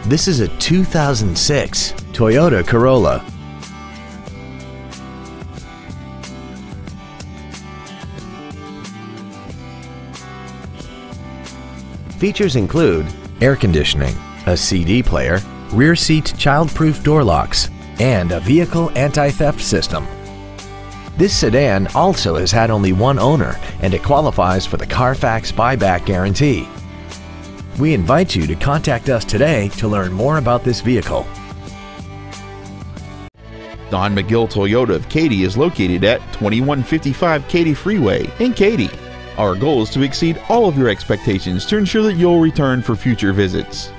This is a 2006 Toyota Corolla. Features include air conditioning, a CD player, rear seat child-proof door locks, and a vehicle anti-theft system. This sedan also has had only one owner and it qualifies for the Carfax buyback guarantee. We invite you to contact us today to learn more about this vehicle. Don McGill Toyota of Katy is located at 2155 Katy Freeway in Katy. Our goal is to exceed all of your expectations to ensure that you'll return for future visits.